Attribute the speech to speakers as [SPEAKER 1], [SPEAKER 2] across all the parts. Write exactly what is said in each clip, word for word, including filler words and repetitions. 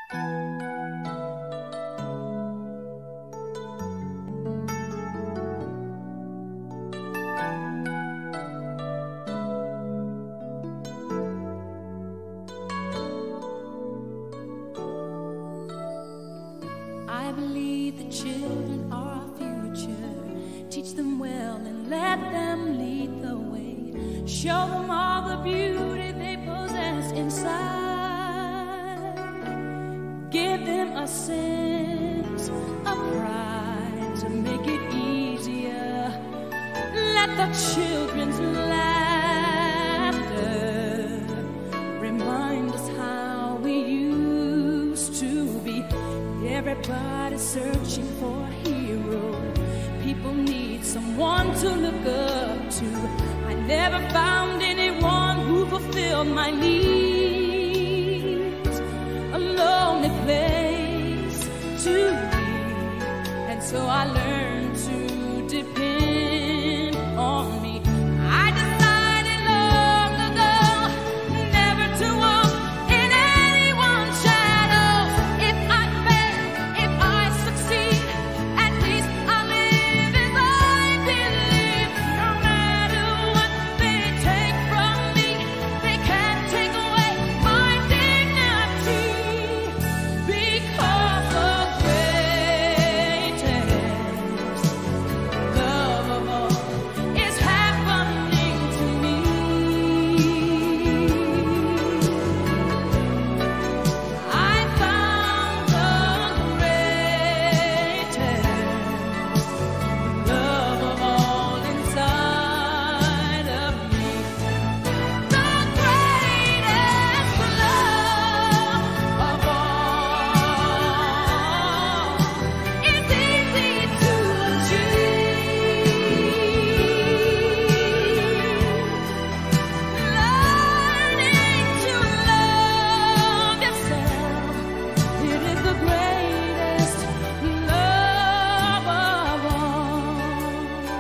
[SPEAKER 1] I believe the children are our future. Teach them well and let them lead the way. Show them all the beauty they possess inside. Give them a sense of pride to make it easier. Let the children's laughter remind us how we used to be. Everybody's searching for a hero. People need someone to look up to. I never found anyone who fulfilled my needs. A lonely place to be, and so I learned to depend on me. I decided long ago never to walk in anyone's shadows. If I fail, if I succeed, at least I live as I believe. No matter what they take from me, they can't take away my dignity. Because the greatest love of all is happening to me. I found the greatest love of all inside of me. The greatest love of all is easy to achieve. Learning to love yourself, it is the greatest love of all.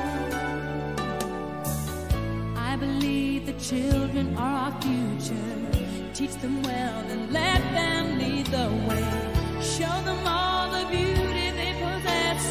[SPEAKER 1] I believe the children are our future. Teach them well and let them lead the way. Show them all the beauty they possess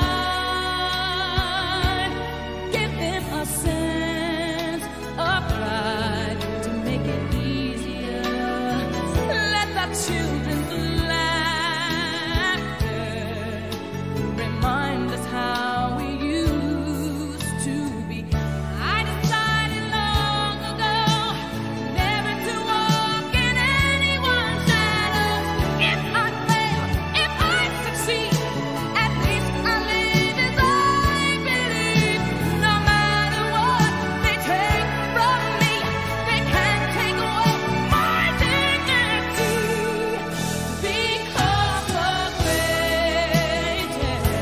[SPEAKER 1] inside. Give them a sense of pride to make it easier. Let the children's laughter remind us how we used to be. I decided long ago never to walk in anyone's shadows. If I fail, if I succeed, at least I live as I believe. No matter what they take from me, they can't take away my dignity. Because the greatest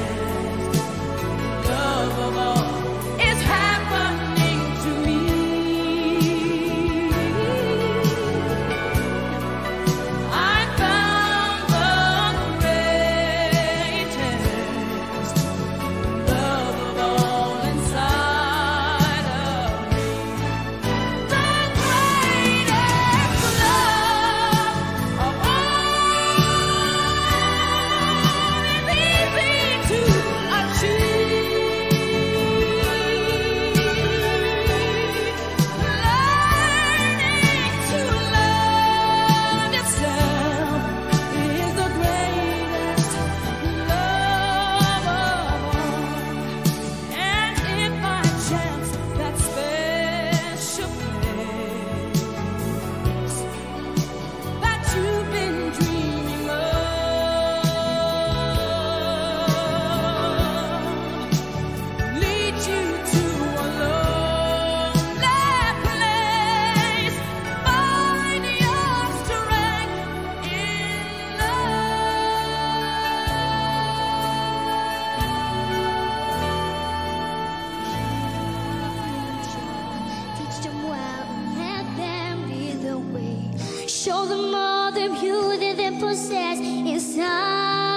[SPEAKER 1] love of all is happening to me. I found the greatest love of all inside of me. The greatest love of all is easy to achieve. Learning to love yourself is the greatest love of all. And if by chance that special place that you've been dreaming of leads you to a lonely place, find your strength in
[SPEAKER 2] Teach them well and let them lead the way. Show them all the beauty they possess inside.